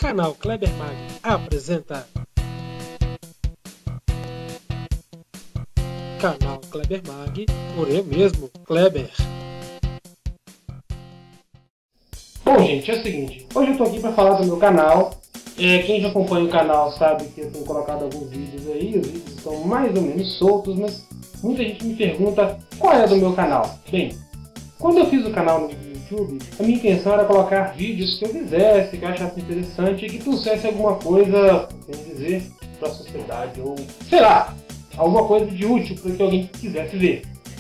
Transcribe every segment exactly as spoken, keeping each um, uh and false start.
Canal Kleber Mag apresenta. Canal Kleber Mag, por eu mesmo, Kleber. Bom, gente, é o seguinte, hoje eu tô aqui para falar do meu canal. É, quem já acompanha o canal sabe que eu tenho colocado alguns vídeos aí, os vídeos estão mais ou menos soltos, mas muita gente me pergunta qual é do meu canal. Bem, quando eu fiz o canal no YouTube, a minha intenção era colocar vídeos que eu quisesse, que eu achasse interessante e que trouxesse alguma coisa, quer dizer, para a sociedade, ou sei lá, alguma coisa de útil para que alguém quisesse ver.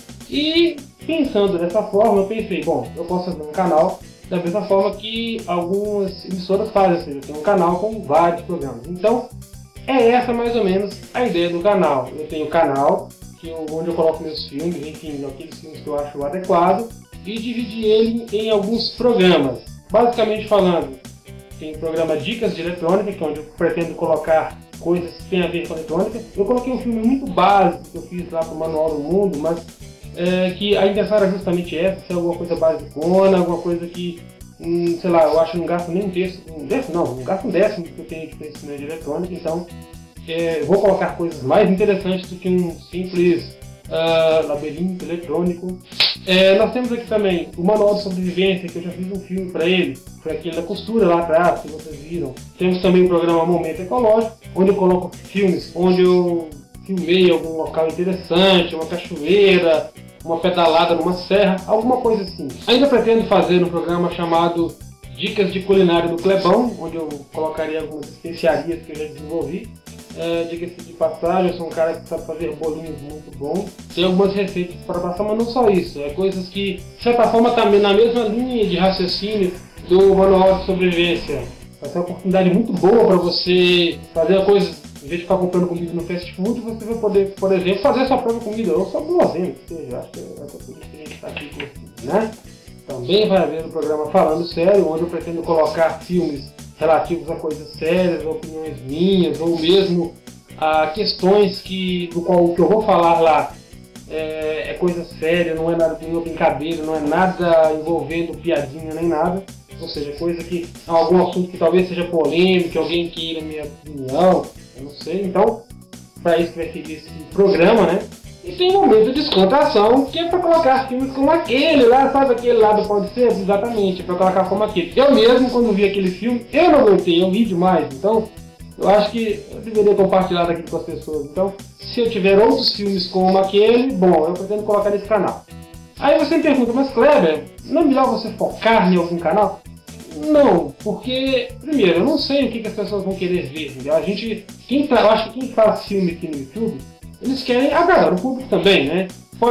E pensando dessa forma, eu pensei, bom, eu posso fazer um canal da mesma forma que algumas emissoras fazem, ou seja, tem um canal com vários programas. Então, é essa mais ou menos a ideia do canal. Eu tenho um canal que eu, onde eu coloco meus filmes, enfim, aqueles filmes que eu acho adequado, e dividi ele em alguns programas. Basicamente falando, tem o programa Dicas de Eletrônica, que é onde eu pretendo colocar coisas que têm a ver com eletrônica. Eu coloquei um filme muito básico que eu fiz lá para o Manual do Mundo, mas é, que a intenção era justamente essa, ser alguma coisa basicona, alguma coisa que, hum, sei lá, eu acho que não gasto nem um terço, um décimo, não, não gasto um décimo que eu tenho de conhecimento de eletrônica, então é, vou colocar coisas mais interessantes do que um simples uh, labirinto eletrônico. É, nós temos aqui também o Manual de Sobrevivência, que eu já fiz um filme para ele, foi aquele da costura lá atrás, que vocês viram. Temos também o programa Momento Ecológico, onde eu coloco filmes, onde eu filmei algum local interessante, uma cachoeira, uma pedalada numa serra, alguma coisa assim. Ainda pretendo fazer um programa chamado Dicas de Culinária do Clebão, onde eu colocaria algumas especiarias que eu já desenvolvi. É, diga-se de passagem, eu sou um cara que sabe fazer bolinhos muito bons. Tem algumas receitas para passar, mas não só isso. É coisas que, de certa forma, também na mesma linha de raciocínio do Manual de Sobrevivência. Vai ser uma oportunidade muito boa para você fazer coisas, em vez de ficar comprando comida no fast food, você vai poder, por exemplo, fazer a sua própria comida, ou só guloseima, que seja. Acho que é por isso que a gente está aqui com, né? Também vai haver um programa Falando Sério, onde eu pretendo colocar filmes relativos a coisas sérias, a opiniões minhas, ou mesmo a questões que, do qual o que eu vou falar lá é, é coisa séria, não é nada, nenhuma brincadeira, não é nada envolvendo piadinha nem nada, ou seja, coisa que é algum assunto que talvez seja polêmico, que alguém queira minha opinião, eu não sei. Então, para isso que vai seguir esse programa, né? E tem um momento de descontração, que é para colocar filmes como aquele lá, sabe aquele lá do Pode Ser? Exatamente, para colocar como aquele. Eu mesmo, quando vi aquele filme, eu não aguentei, eu ri demais. Então, eu acho que eu deveria compartilhar aquilo com as pessoas. Então, se eu tiver outros filmes como aquele, bom, eu pretendo colocar nesse canal. Aí você me pergunta, mas Kleber, não é melhor você focar em algum canal? Não, porque, primeiro, eu não sei o que, que as pessoas vão querer ver. Entendeu? A gente, quem tá, eu acho que quem faz filme aqui no YouTube, eles querem agradar o público também, né?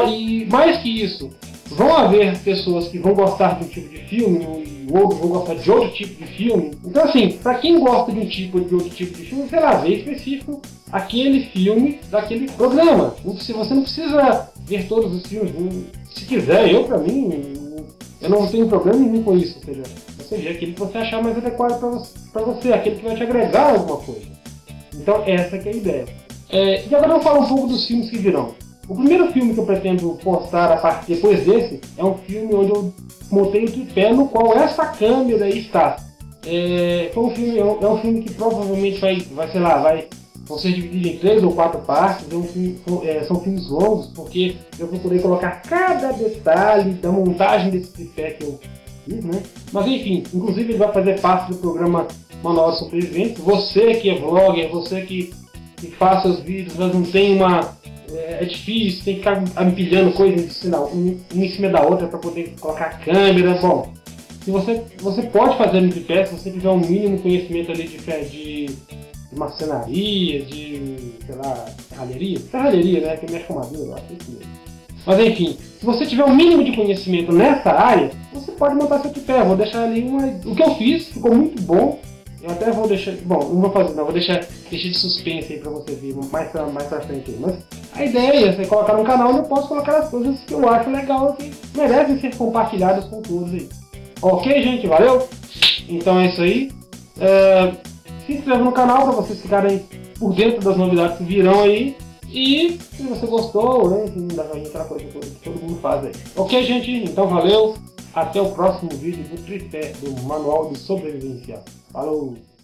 E mais que isso, vão haver pessoas que vão gostar de um tipo de filme e outros vão gostar de outro tipo de filme. Então, assim, para quem gosta de um tipo de outro tipo de filme, sei lá, vê específico aquele filme daquele programa. Você não precisa ver todos os filmes. Se quiser, eu, pra mim, eu não tenho problema nenhum com isso. Ou seja, você vê aquele que você achar mais adequado para você, pra você, aquele que vai te agregar alguma coisa. Então, essa que é a ideia. É, e agora eu vou falar um pouco dos filmes que virão. O primeiro filme que eu pretendo postar a partir depois desse é um filme onde eu montei o tripé no qual essa câmera está. É, foi um filme, é, um, é um filme que provavelmente vai, vai, sei lá, vai vão ser divididos em três ou quatro partes. É um filme, é, são filmes longos porque eu procurei colocar cada detalhe da montagem desse tripé que eu fiz, né? Mas enfim, inclusive ele vai fazer parte do programa Manual de Sobrevivência. Você que é vlogger, você que que faz seus vídeos, mas não tem uma... É, é difícil, tem que ficar empilhando coisas um em cima da outra para poder colocar a câmera. Bom, se você, você pode fazer no tripé, se você tiver um mínimo conhecimento ali de, de, de marcenaria, de, sei lá, serralheria, serralheria, né, que mexe com madeira, eu acho isso mesmo. Mas enfim, se você tiver um mínimo de conhecimento nessa área, você pode montar seu tripé. Eu vou deixar ali uma... O que eu fiz ficou muito bom. Eu até vou deixar, bom, não vou fazer, não, vou deixar, deixar de suspense aí pra você ver mais pra, mais pra frente aí. Mas a ideia é você colocar no canal onde eu posso colocar as coisas que eu acho legal, que merecem ser compartilhadas com todos aí. Ok, gente? Valeu? Então é isso aí. É, se inscreva no canal pra vocês ficarem por dentro das novidades que virão aí. E se você gostou, né, enfim, aquela coisa que todo mundo faz aí. Ok, gente? Então valeu. Até o próximo vídeo do tripé do Manual de Sobrevivência. Falou!